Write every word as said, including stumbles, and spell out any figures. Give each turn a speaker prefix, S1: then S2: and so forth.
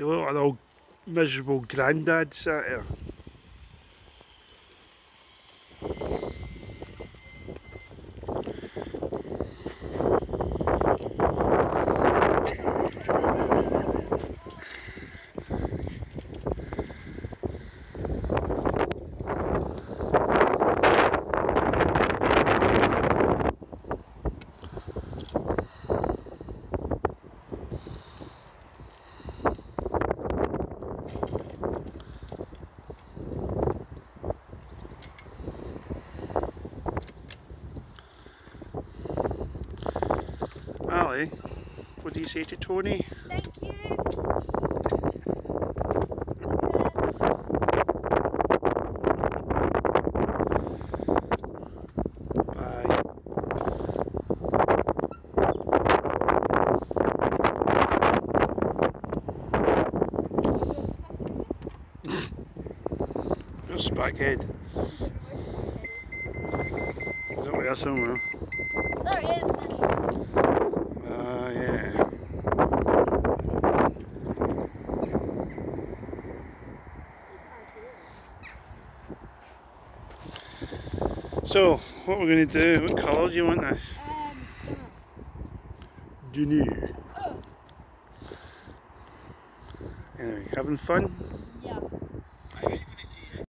S1: You look like an old miserable granddad sat here. Ali, what do you say to Tony?
S2: Thank you.
S1: Bye. There's Spackhead. He's up there somewhere.
S2: There he is.
S1: Ah, uh, yeah. So, what we're going to do, what colour do you want this?
S2: Um,
S1: Dunno. Anyway, having fun?
S2: yeah.